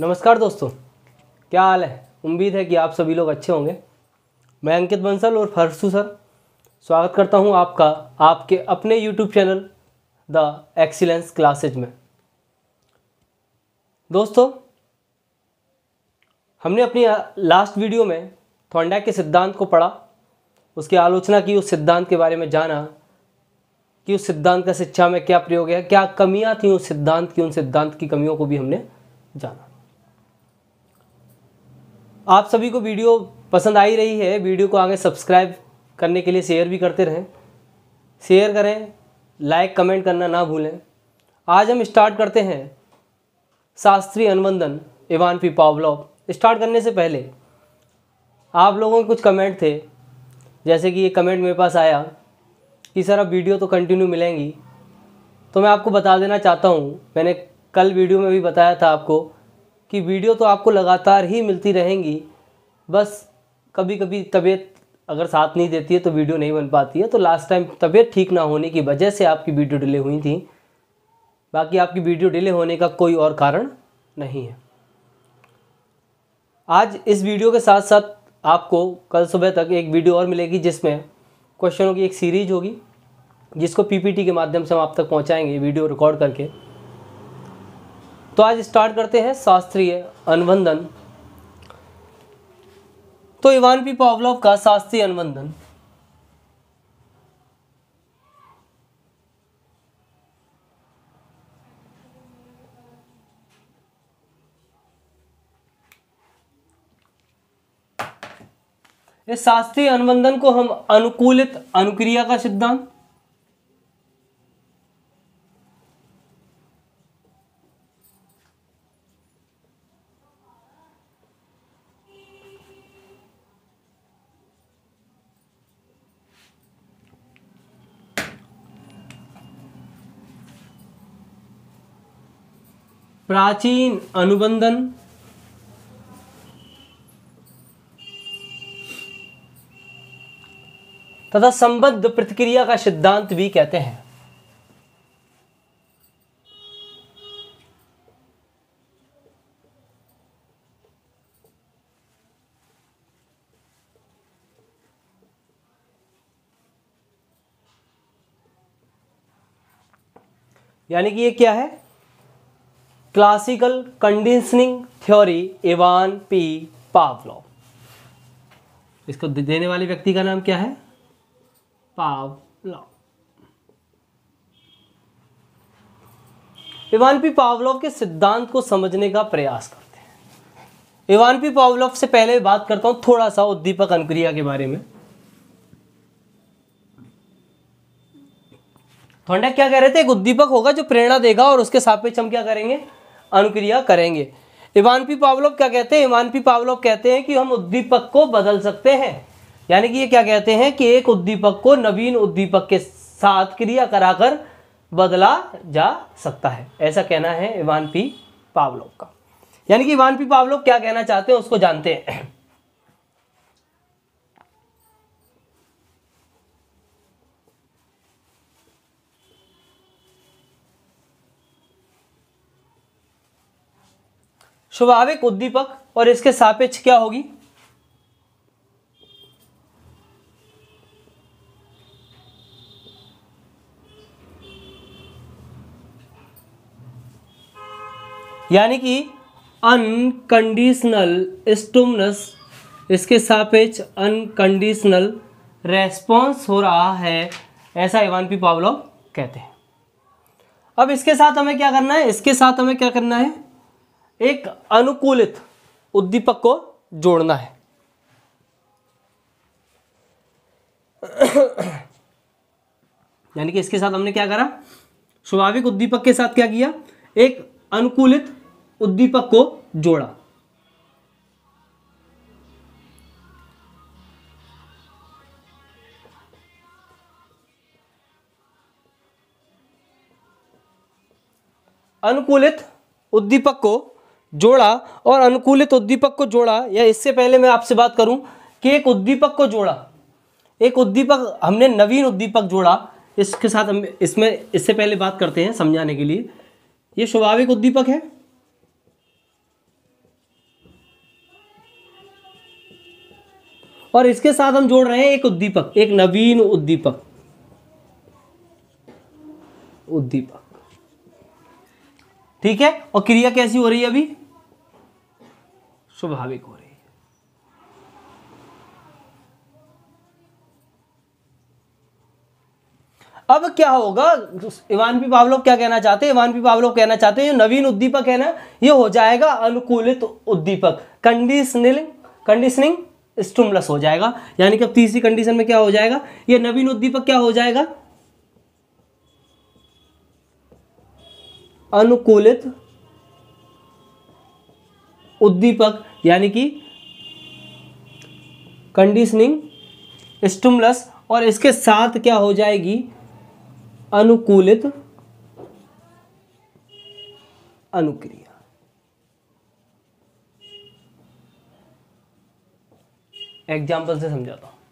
नमस्कार दोस्तों, क्या हाल है। उम्मीद है कि आप सभी लोग अच्छे होंगे। मैं अंकित बंसल और फरसू सर स्वागत करता हूं आपका आपके अपने YouTube channel the excellence classes में। दोस्तों, हमने अपनी लास्ट वीडियो में थॉर्नडाइक के सिद्धांत को पढ़ा, उसकी आलोचना की, उस सिद्धांत के बारे में जाना कि उस सिद्धांत का शिक्षा में क्या प्रयोग है, क्या कमियां थी उस सिद्धांत की, उन सिद्धांत की कमियों को भी हमने जाना। आप सभी को वीडियो पसंद आई रही है। वीडियो को आगे सब्सक्राइब करने के लिए शेयर भी करते रहें। शेयर करें, लाइक कमेंट करना ना भूलें। आज हम स्टार्ट करते हैं शास्त्रीय अनुबंधन इवान पी पावलोव। स्टार्ट करने से पहले आप लोगों के कुछ कमेंट थे, जैसे कि ये कमेंट मेरे पास आया कि सर अब वीडियो तो कंटिन्यू मिलेंगी। तो मैं आपको बता देना चाहता हूँ, मैंने कल वीडियो में भी बताया था आपको कि वीडियो तो आपको लगातार ही मिलती रहेंगी, बस कभी कभी तबीयत अगर साथ नहीं देती है तो वीडियो नहीं बन पाती है। तो लास्ट टाइम तबीयत ठीक ना होने की वजह से आपकी वीडियो डिले हुई थी, बाकी आपकी वीडियो डिले होने का कोई और कारण नहीं है। आज इस वीडियो के साथ साथ आपको कल सुबह तक एक वीडियो और मिलेगी जिसमें क्वेश्चनों की एक सीरीज होगी, जिसको पीपीटी के माध्यम से हम आप तक पहुंचाएंगे वीडियो रिकॉर्ड करके। तो आज स्टार्ट करते हैं शास्त्रीय अनुबंधन। तो इवान पी पावलोव का शास्त्रीय अनुबंधन इस शास्त्रीय अनुबंधन को हम अनुकूलित अनुक्रिया का सिद्धांत, प्राचीन अनुबंधन, तथा संबद्ध प्रतिक्रिया का सिद्धांत भी कहते हैं। यानी कि ये क्या है? Classical conditioning theory Ivan P Pavlov. इसको देने वाले व्यक्ति का नाम क्या है? पावलोव। इवान पी पावलोव के सिद्धांत को समझने का प्रयास करते हैं। इवान पी पावलोव से पहले बात करता हूं थोड़ा सा उद्दीपक अनुक्रिया के बारे में। थॉर्नडाइक क्या कह रहे थे? एक उद्दीपक होगा जो प्रेरणा देगा और उसके सापेक्ष हम क्या करेंगे? अनुक्रिया करेंगे। इवान पी पावलोव क्या कहते हैं? इवान पी पावलोव कहते हैं कि हम उद्दीपक को बदल सकते हैं। यानी कि ये क्या कहते हैं कि एक उद्दीपक को नवीन उद्दीपक के साथ क्रिया कराकर बदला जा सकता है। ऐसा कहना है इवान पी पावलोव का। यानी कि इवान पी पावलोव क्या कहना चाहते हैं उसको जानते हैं। स्वाभाविक उद्दीपक और इसके सापेक्ष क्या होगी? यानी कि अनकंडीशनल स्टिमुलस, इसके सापेक्ष अनकंडीशनल रेस्पॉन्स हो रहा है, ऐसा इवान पी पावलोव कहते हैं। अब इसके साथ हमें क्या करना है? इसके साथ हमें क्या करना है? एक अनुकूलित उद्दीपक को जोड़ना है। यानी कि इसके साथ हमने क्या करा? स्वाभाविक उद्दीपक के साथ क्या किया? एक अनुकूलित उद्दीपक को जोड़ा। अनुकूलित उद्दीपक को जोड़ा और अनुकूलित उद्दीपक को जोड़ा, या इससे पहले मैं आपसे बात करूं कि एक उद्दीपक को जोड़ा, एक उद्दीपक हमने नवीन उद्दीपक जोड़ा। इसके साथ हम इससे पहले बात करते हैं समझाने के लिए। ये स्वाभाविक उद्दीपक है, और इसके साथ हम जोड़ रहे हैं एक उद्दीपक, एक नवीन उद्दीपक। ठीक है, और क्रिया कैसी हो रही है अभी? स्वाभाविक हो रही है। अब क्या होगा, इवान पी पावलोव क्या कहना चाहते हैं? इवान पी पावलोव कहना चाहते हैं जो नवीन उद्दीपक है ना, ये हो जाएगा अनुकूलित उद्दीपक, कंडीशनिंग स्टिमुलस हो जाएगा। यानी कि अब तीसरी कंडीशन में क्या हो जाएगा, ये नवीन उद्दीपक क्या हो जाएगा? अनुकूलित उद्दीपक, यानी कि कंडीशनिंग स्टिमुलस, और इसके साथ क्या हो जाएगी? अनुकूलित अनुक्रिया। एग्जाम्पल से समझाता हूं।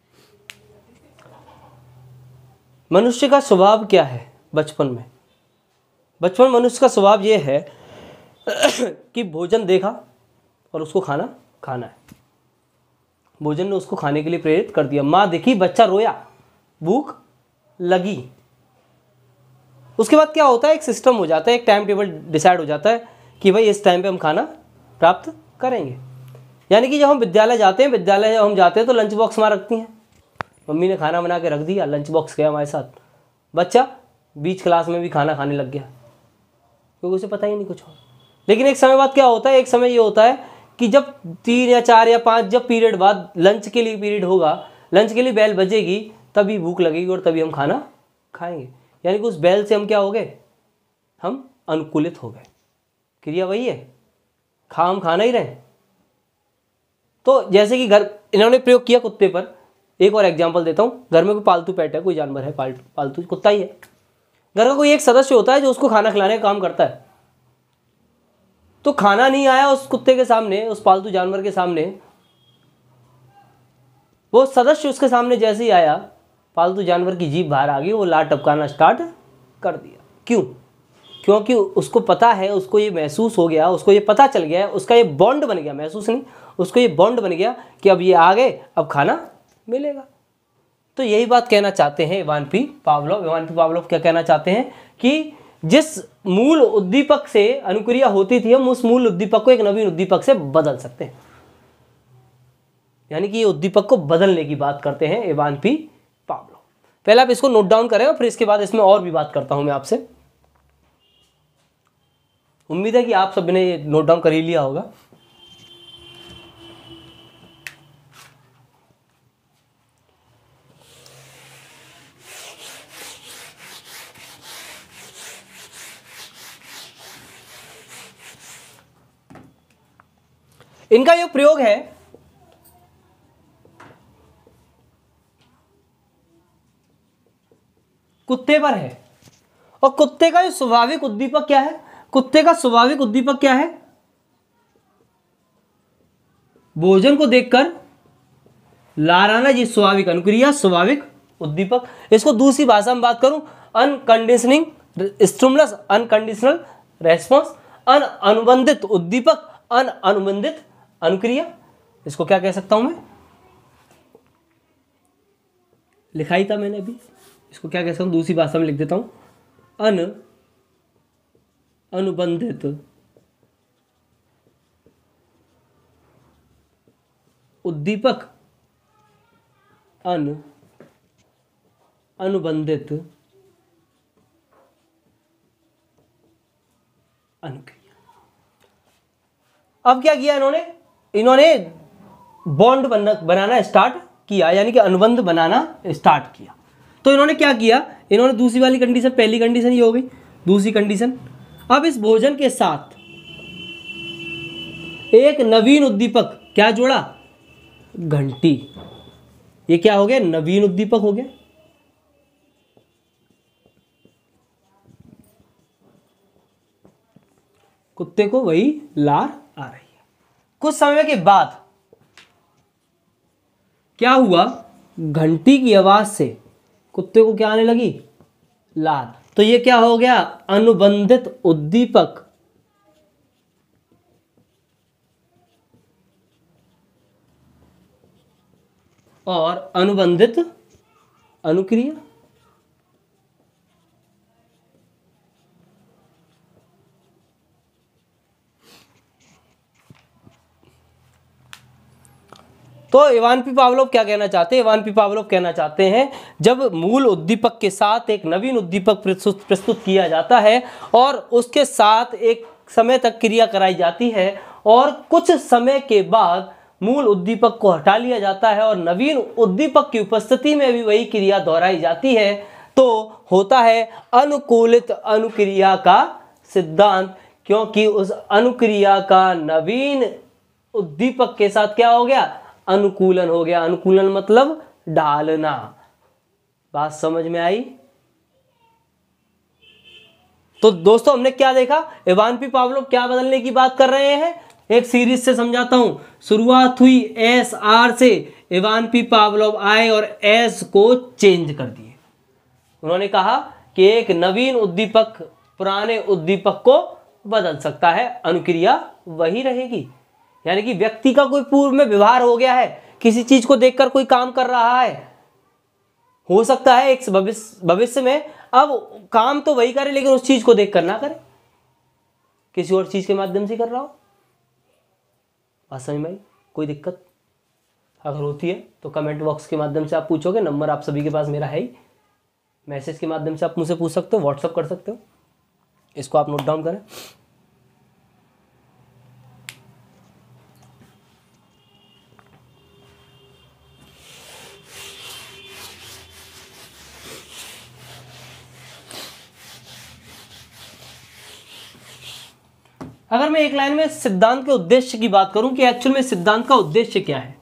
मनुष्य का स्वभाव क्या है बचपन में? बचपन मनुष्य का स्वभाव यह है कि भोजन देखा और उसको खाना है। भोजन ने उसको खाने के लिए प्रेरित कर दिया। माँ देखी, बच्चा रोया, भूख लगी। उसके बाद क्या होता है, एक सिस्टम हो जाता है, एक टाइम टेबल डिसाइड हो जाता है कि भाई इस टाइम पे हम खाना प्राप्त करेंगे। यानी कि जब हम विद्यालय जाते हैं तो लंच बॉक्स वहाँ रखती हैं, मम्मी ने खाना बना के रख दिया, लंच बॉक्स गया हमारे साथ। बच्चा बीच क्लास में भी खाना खाने लग गया क्योंकि उसे पता ही नहीं कुछ और। लेकिन एक समय बाद क्या होता है, एक समय ये होता है कि जब 3 या 4 या 5 जब पीरियड बाद लंच के लिए पीरियड होगा, लंच के लिए बेल बजेगी, तभी भूख लगेगी और तभी हम खाना खाएंगे। यानी कि उस बेल से हम क्या हो गए, हम अनुकूलित हो गए। क्रिया वही है, हम खाना ही रहे। तो जैसे कि घर इन्होंने प्रयोग किया कुत्ते पर, एक और एग्जांपल देता हूँ। घर में कोई पालतू पेट है, कोई जानवर है, पालतू कुत्ता ही है। घर का कोई एक सदस्य होता है जो उसको खाना खिलाने का काम करता है। तो खाना नहीं आया उस कुत्ते के सामने, उस पालतू जानवर के सामने, वो सदस्य उसके सामने जैसे ही आया, पालतू जानवर की जीभ बाहर आ गई, वो लार टपकाना स्टार्ट कर दिया। क्यों? क्योंकि उसको पता है, उसको ये महसूस हो गया, उसको ये पता चल गया, उसका ये बॉन्ड बन गया, महसूस नहीं, उसको ये बॉन्ड बन गया कि अब ये आ गए, अब खाना मिलेगा। तो यही बात कहना चाहते हैं Ivan P Pavlov. Ivan P Pavlov क्या कहना चाहते हैं कि जिस मूल उद्दीपक से अनुक्रिया होती थी, हम उस मूल उद्दीपक को एक नवीन उद्दीपक से बदल सकते हैं। यानी कि ये उद्दीपक को बदलने की बात करते हैं इवान पी पावलोव। पहले आप इसको नोट डाउन करें और फिर इसके बाद इसमें और भी बात करता हूं मैं आपसे। उम्मीद है कि आप सब ने ये नोट डाउन कर ही लिया होगा। इनका जो प्रयोग है कुत्ते पर है, और कुत्ते का जो स्वाभाविक उद्दीपक क्या है? कुत्ते का स्वाभाविक उद्दीपक क्या है? भोजन को देखकर लार आना, जी स्वाभाविक अनुक्रिया, स्वाभाविक उद्दीपक। इसको दूसरी भाषा में बात करूं, अनकंडीशनिंग स्टिमुलस, अनकंडीशनल रेस्पॉन्स, अनुबंधित उद्दीपक, अनुबंधित अनुक्रिया। इसको क्या कह सकता हूं मैं? लिखाई था मैंने अभी, इसको क्या कह सकता हूं? दूसरी भाषा में लिख देता हूं, अनुबंधित उद्दीपक, अनुबंधित अनुक्रिया। अब क्या किया इन्होंने बॉन्ड बनाना स्टार्ट किया, यानी कि अनुबंध बनाना स्टार्ट किया। तो इन्होंने क्या किया, इन्होंने दूसरी वाली कंडीशन, पहली कंडीशन ये हो गई, दूसरी कंडीशन, अब इस भोजन के साथ एक नवीन उद्दीपक क्या जोड़ा? घंटी। ये क्या हो गया? नवीन उद्दीपक हो गया। कुत्ते को वही लार आ रही है। कुछ समय के बाद क्या हुआ? घंटी की आवाज से कुत्ते को क्या आने लगी? लार। तो ये क्या हो गया? अनुबंधित उद्दीपक। और अनुबंधित अनुक्रिया। तो इवान पी पावलोव क्या कहना चाहते हैं? इवान पी पावलोव कहना चाहते हैं जब मूल उद्दीपक के साथ एक नवीन उद्दीपक प्रस्तुत किया जाता है और उसके साथ एक समय तक क्रिया कराई जाती है और कुछ समय के बाद मूल उद्दीपक को हटा लिया जाता है और नवीन उद्दीपक की उपस्थिति में भी वही क्रिया दोहराई जाती है, तो होता है अनुकूलित अनुक्रिया का सिद्धांत, क्योंकि उस अनुक्रिया का नवीन उद्दीपक के साथ क्या हो गया? अनुकूलन हो गया। अनुकूलन मतलब डालना। बात समझ में आई? तो दोस्तों हमने क्या देखा? इवान पी पावलोव क्या बदलने की बात कर रहे हैं? एक सीरीज से समझाता हूं। शुरुआत हुई एस आर से, इवान पी पावलोव आए और एस को चेंज कर दिए। उन्होंने कहा कि एक नवीन उद्दीपक पुराने उद्दीपक को बदल सकता है, अनुक्रिया वही रहेगी। यानी कि व्यक्ति का कोई पूर्व में व्यवहार हो गया है, किसी चीज को देखकर कोई काम कर रहा है, हो सकता है एक भविष्य में अब काम तो वही करे लेकिन उस चीज को देखकर ना करे, किसी और चीज के माध्यम से कर रहा हो। बात समझ में आई? कोई दिक्कत अगर होती है तो कमेंट बॉक्स के माध्यम से आप पूछोगे। नंबर आप सभी के पास मेरा है ही, मैसेज के माध्यम से आप मुझसे पूछ सकते हो, व्हाट्सअप कर सकते हो। इसको आप नोट डाउन करें। अगर मैं एक लाइन में सिद्धांत के उद्देश्य की बात करूं कि एक्चुअल में सिद्धांत का उद्देश्य क्या है,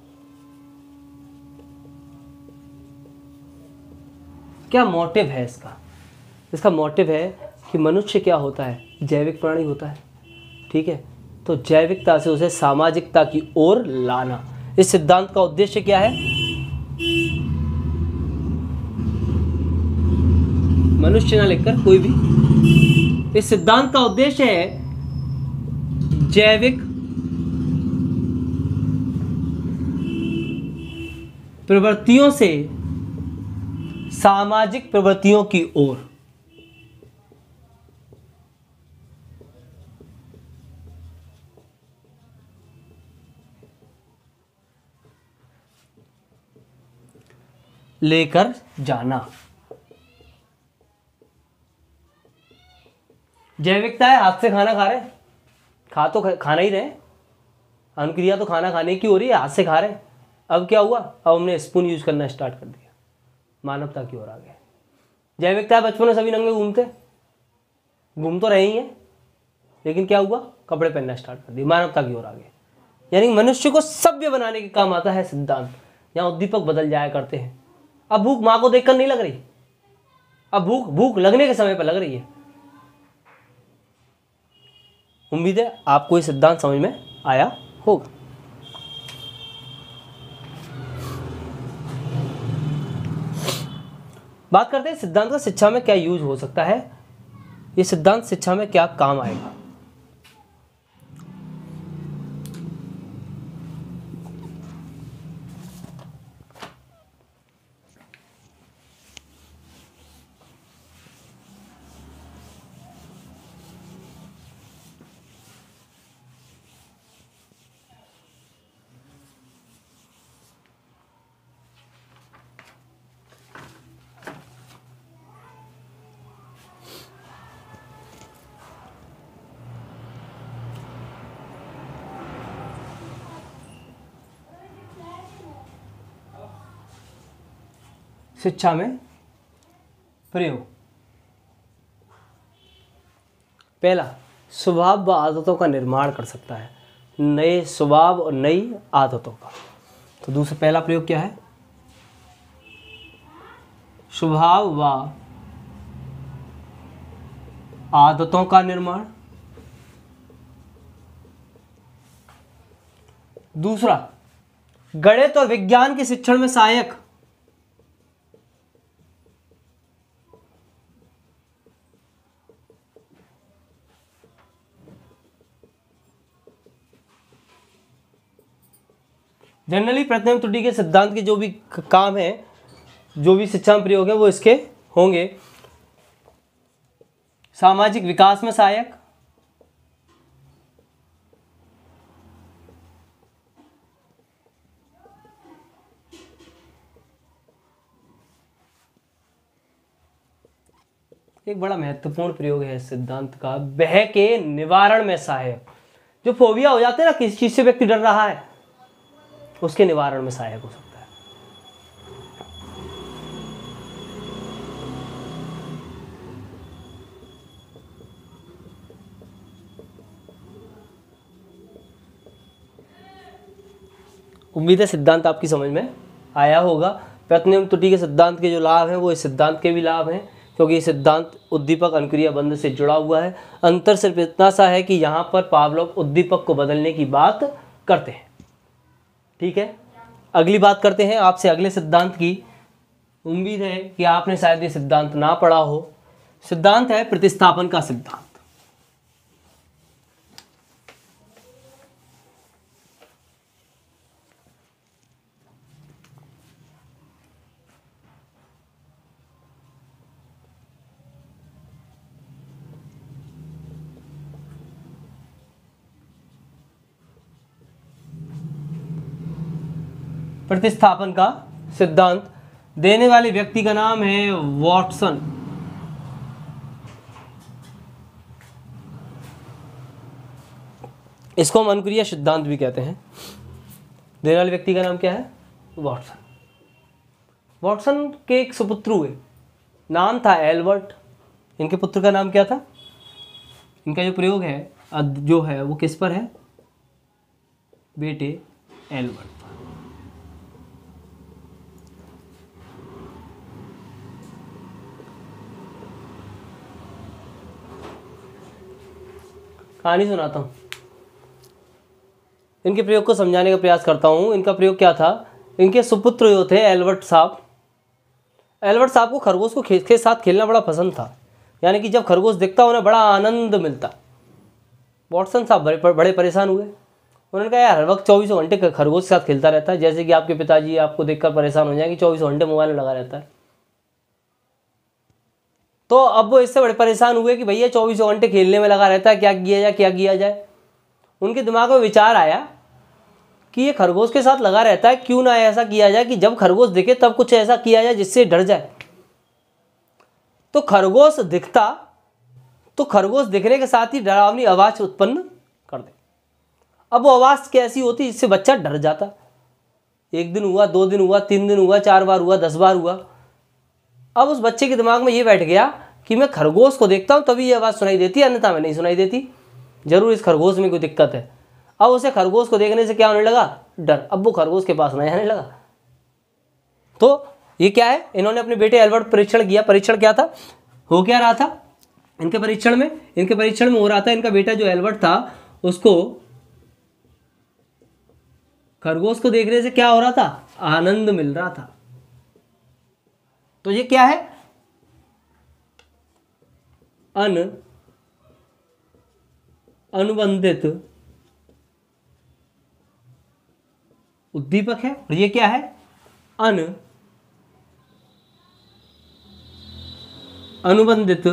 क्या मोटिव है इसका? इसका मोटिव है कि मनुष्य क्या होता है? जैविक प्राणी होता है, ठीक है। तो जैविकता से उसे सामाजिकता की ओर लाना, इस सिद्धांत का उद्देश्य क्या है? मनुष्य ना लिखकर कोई भी, इस सिद्धांत का उद्देश्य है जैविक प्रवृत्तियों से सामाजिक प्रवृत्तियों की ओर। लेकर जाना। जैविकता है हाथ से खाना खा रहे, तो खाना ही रहे, अनुक्रिया तो खाना खाने की हो रही है, हाथ से खा रहे। अब क्या हुआ? अब हमने स्पून यूज करना स्टार्ट कर दिया, मानवता की ओर आ गए। जैविकता बचपन में सभी नंगे घूम तो रहे ही हैं, लेकिन क्या हुआ? कपड़े पहनना स्टार्ट कर दिए, मानवता की ओर आ गए। यानी मनुष्य को सभ्य बनाने के काम आता है सिद्धांत। यहाँ उद्दीपक बदल जाया करते हैं। अब भूख माँ को देखकर नहीं लग रही, अब भूख लगने के समय पर लग रही है। उम्मीद है आपको ये सिद्धांत समझ में आया होगा। बात करते हैं सिद्धांत का शिक्षा में क्या यूज हो सकता है, ये सिद्धांत शिक्षा में क्या काम आएगा। शिक्षा में प्रयोग। पहला, स्वभाव व आदतों का निर्माण कर सकता है, नए स्वभाव और नई आदतों का। तो दूसरा पहला प्रयोग क्या है? स्वभाव व आदतों का निर्माण। दूसरा, गणित और विज्ञान के शिक्षण में सहायक। जनरली प्रतिनियम त्रुटि के सिद्धांत के जो भी काम है, जो भी शिक्षा में प्रयोग है, वो इसके होंगे। सामाजिक विकास में सहायक, एक बड़ा महत्वपूर्ण प्रयोग है इस सिद्धांत का, भय के निवारण में सहायक। जो फोबिया हो जाते हैं ना, किसी चीज से व्यक्ति डर रहा है, उसके निवारण में सहायक हो सकता है। उम्मीद है सिद्धांत आपकी समझ में आया होगा। प्रतिनियम त्रुटि के सिद्धांत के जो लाभ हैं वो इस सिद्धांत के भी लाभ हैं, क्योंकि ये सिद्धांत उद्दीपक अनुक्रिया बंध से जुड़ा हुआ है। अंतर सिर्फ इतना सा है कि यहाँ पर पावलोव उद्दीपक को बदलने की बात करते हैं। ठीक है, अगली बात करते हैं आपसे अगले सिद्धांत की। उम्मीद है कि आपने शायद ये सिद्धांत ना पढ़ा हो। सिद्धांत है प्रतिस्थापन का सिद्धांत। प्रतिस्थापन का सिद्धांत देने वाले व्यक्ति का नाम है वॉटसन। इसको हम अनुक्रिया सिद्धांत भी कहते हैं। देने वाले व्यक्ति का नाम क्या है? वॉटसन। वॉटसन के एक सुपुत्र हुए, नाम था एल्बर्ट। इनके पुत्र का नाम क्या था? इनका जो प्रयोग है जो है वो किस पर है? बेटे एल्बर्ट। कहानी सुनाता हूँ, इनके प्रयोग को समझाने का प्रयास करता हूँ। इनका प्रयोग क्या था? इनके सुपुत्र जो थे एल्बर्ट साहब, एल्बर्ट साहब को खरगोश को के साथ खेलना बड़ा पसंद था। यानी कि जब खरगोश दिखता उन्हें बड़ा आनंद मिलता। वॉटसन साहब बड़े परेशान हुए। उन्होंने कहा यार हर वक्त 24 घंटे खरगोश के साथ खेलता रहता है, जैसे कि आपके पिताजी आपको देखकर परेशान हो जाए कि 24 घंटे मोबाइल में लगा रहता है। तो अब वो इससे बड़े परेशान हुए कि भैया 24 घंटे खेलने में लगा रहता है, क्या किया जाए क्या किया जाए। उनके दिमाग में विचार आया कि ये खरगोश के साथ लगा रहता है, क्यों ना ऐसा किया जाए कि जब खरगोश दिखे तब कुछ ऐसा किया जाए जिससे डर जाए। तो खरगोश दिखता तो खरगोश दिखने के साथ ही डरावनी आवाज उत्पन्न कर दे। अब वो आवाज कैसी होती जिससे बच्चा डर जाता। 1 दिन हुआ, 2 दिन हुआ, 3 दिन हुआ, 4 बार हुआ, 10 बार हुआ। अब उस बच्चे के दिमाग में ये बैठ गया कि मैं खरगोश को देखता हूँ तभी ये आवाज़ सुनाई देती है, अन्यथा में नहीं सुनाई देती। जरूर इस खरगोश में कोई दिक्कत है। अब उसे खरगोश को देखने से क्या होने लगा? डर। अब वो खरगोश के पास नहीं आने लगा। तो ये क्या है? इन्होंने अपने बेटे एल्बर्ट परीक्षण किया। परीक्षण क्या था? हो क्या रहा था इनके परीक्षण में हो रहा था, इनका बेटा जो एल्बर्ट था उसको खरगोश को देखने से क्या हो रहा था? आनंद मिल रहा था। तो ये क्या है? अनुबंधित उद्दीपक है। और ये क्या है? अनुबंधित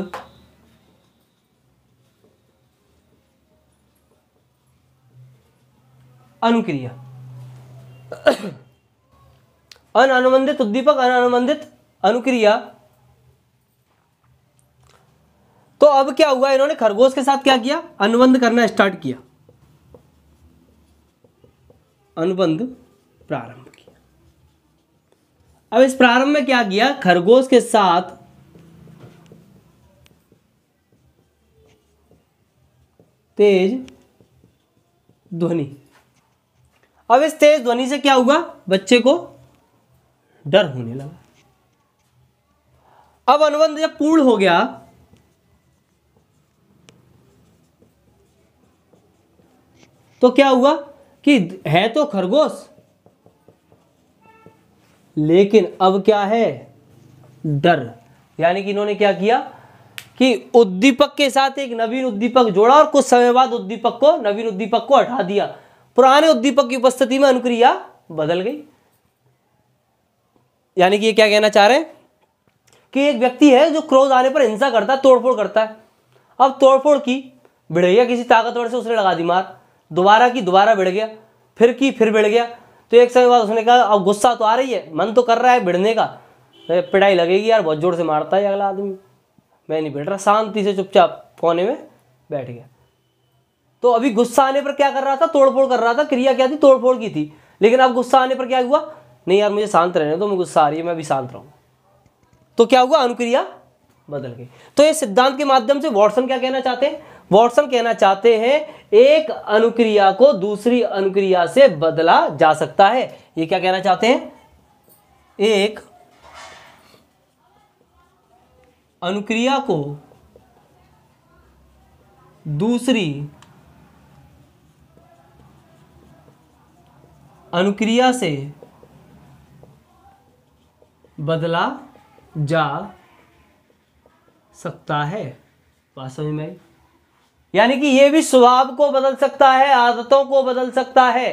अनुक्रिया। अनुबंधित उद्दीपक, अनुबंधित अनुक्रिया। तो अब क्या हुआ? इन्होंने खरगोश के साथ क्या किया? अनुबंध करना स्टार्ट किया, अनुबंध प्रारंभ किया। अब इस प्रारंभ में क्या किया? खरगोश के साथ तेज ध्वनि। अब इस तेज ध्वनि से क्या हुआ? बच्चे को डर होने लगा। अब अनुबंध जब पूर्ण हो गया तो क्या हुआ कि है तो खरगोश, लेकिन अब क्या है? डर। यानी कि इन्होंने क्या किया कि उद्दीपक के साथ एक नवीन उद्दीपक जोड़ा और कुछ समय बाद नवीन उद्दीपक को हटा दिया। पुराने उद्दीपक की उपस्थिति में अनुक्रिया बदल गई। यानी कि ये क्या कहना चाह रहे हैं कि एक व्यक्ति है जो क्रोध आने पर हिंसा करता है, तोड़फोड़ करता है। अब तोड़फोड़ की, भिड़ गया किसी ताकतवर से, उसने लगा दी मार, दोबारा की, दोबारा भिड़ गया, फिर की, फिर भिड़ गया। तो एक समय बाद उसने कहा अब गुस्सा तो आ रही है, मन तो कर रहा है भिड़ने का, पिटाई लगेगी यार, बहुत जोर से मारता है अगला आदमी, मैं नहीं भिड़ रहा। शांति से चुपचाप कोने में बैठ गया। तो अभी गुस्सा आने पर क्या कर रहा था? तोड़फोड़ कर रहा था। क्रिया क्या थी? तोड़फोड़ की थी। लेकिन अब गुस्सा आने पर क्या हुआ? नहीं यार मुझे शांत रहने दो, मैं गुस्सा आ रही है, मैं भी शांत रहूँ। तो क्या हुआ? अनुक्रिया बदल गई। तो इस सिद्धांत के माध्यम से वॉटसन क्या कहना चाहते हैं? वॉटसन कहना चाहते हैं एक अनुक्रिया को दूसरी अनुक्रिया से बदला जा सकता है। ये क्या कहना चाहते हैं? एक अनुक्रिया को दूसरी अनुक्रिया से बदला जा सकता है। बात समझ में आई? यानी कि यह भी स्वभाव को बदल सकता है, आदतों को बदल सकता है,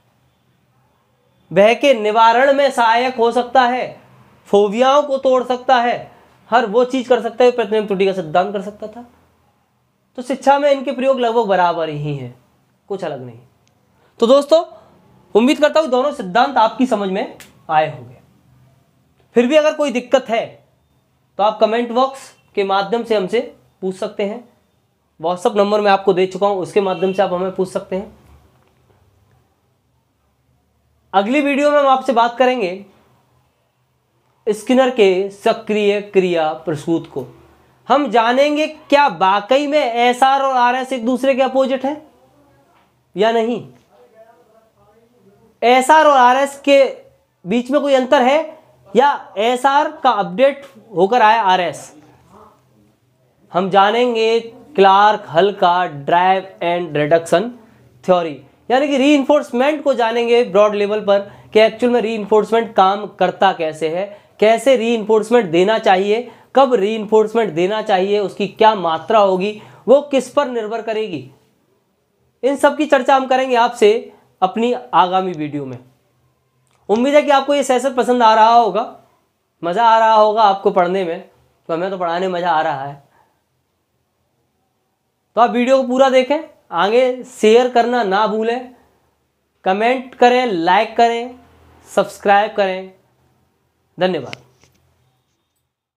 भय के निवारण में सहायक हो सकता है, फोबियाओं को तोड़ सकता है, हर वो चीज कर सकता है प्रतिनियम त्रुटि का सिद्धांत कर सकता था। तो शिक्षा में इनके प्रयोग लगभग बराबर ही हैं, कुछ अलग नहीं। तो दोस्तों उम्मीद करता हूं दोनों सिद्धांत आपकी समझ में आए होंगे। फिर भी अगर कोई दिक्कत है तो आप कमेंट बॉक्स के माध्यम से हमसे पूछ सकते हैं। व्हाट्सएप नंबर मैं आपको दे चुका हूं, उसके माध्यम से आप हमें पूछ सकते हैं। अगली वीडियो में हम आपसे बात करेंगे स्किनर के सक्रिय क्रिया प्रसूत को। हम जानेंगे क्या वाकई में एसआर और आरएस एक दूसरे के अपोजिट है या नहीं, एसआर और आरएस के बीच में कोई अंतर है या एसआर का अपडेट होकर आया आरएस। हम जानेंगे क्लार्क हल का ड्राइव एंड रिडक्शन थ्योरी, यानी कि रीइंफोर्समेंट को जानेंगे ब्रॉड लेवल पर कि एक्चुअल में रीइंफोर्समेंट काम करता कैसे है, कैसे रीइंफोर्समेंट देना चाहिए, कब रीइंफोर्समेंट देना चाहिए, उसकी क्या मात्रा होगी, वो किस पर निर्भर करेगी। इन सब की चर्चा हम करेंगे आपसे अपनी आगामी वीडियो में। उम्मीद है कि आपको ये सेशन पसंद आ रहा होगा, मज़ा आ रहा होगा आपको पढ़ने में, तो हमें तो पढ़ाने में मज़ा आ रहा है। तो आप वीडियो को पूरा देखें, आगे शेयर करना ना भूलें, कमेंट करें, लाइक करें, सब्सक्राइब करें। धन्यवाद।